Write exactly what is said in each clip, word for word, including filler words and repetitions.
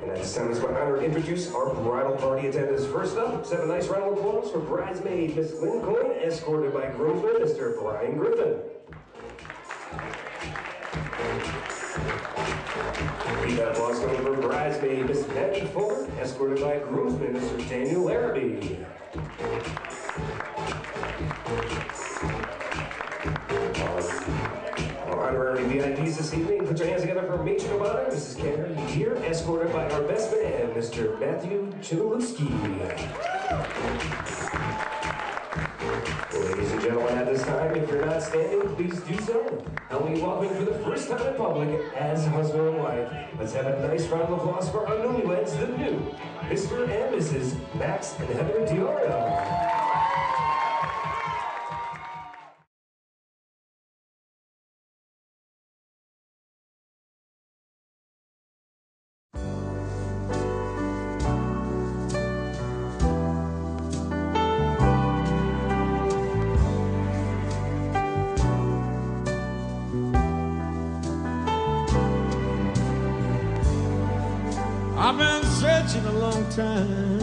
And at this time, it's my honor to introduce our bridal party attendants. First up, let's have a nice round of applause for bridesmaid Miss Lynn Coyne, escorted by groomsman Mister Brian Griffin. We got applause coming for bridesmaid Miss Maggie Fuller, escorted by groomsman Mister Daniel Larrabee. Our honorary V I Ps this evening, put your hands together for matron of honor, Missus Karen here, escorted by our best man, Mister Matthew Chmielewski. Ladies and gentlemen, at this time, if you're not standing, please do so. Help me welcome for the first time in public as husband and wife. Let's have a nice round of applause for our newlyweds, the new Mister and Missus Max and Heather Diora. I've been searching a long time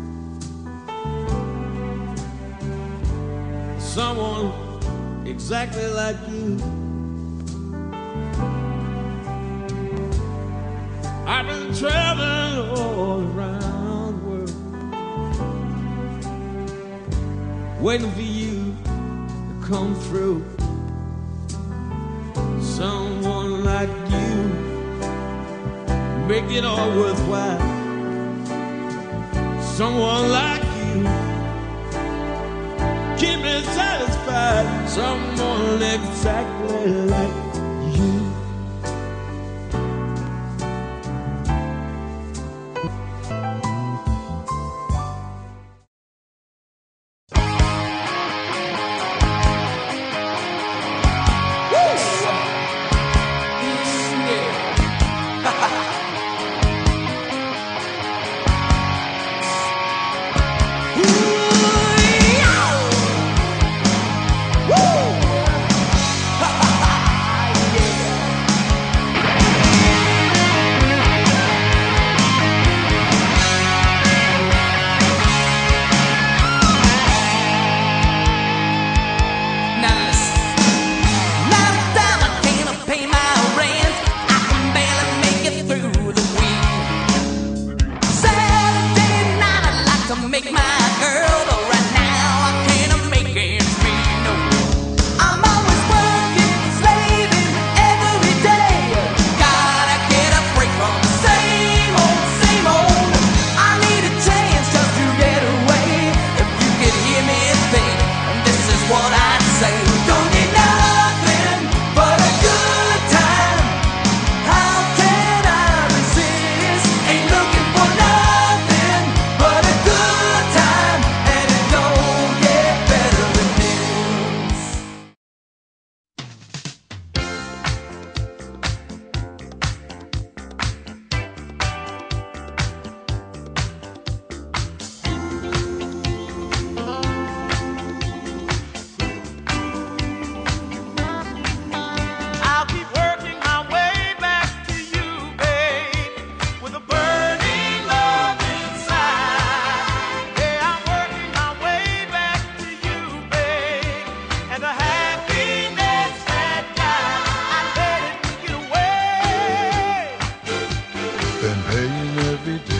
for someone exactly like you. I've been traveling all around the world, waiting for you to come through. Someone like you make it all worthwhile. Someone like you keep me satisfied. Someone exactly like you. Been praying every day.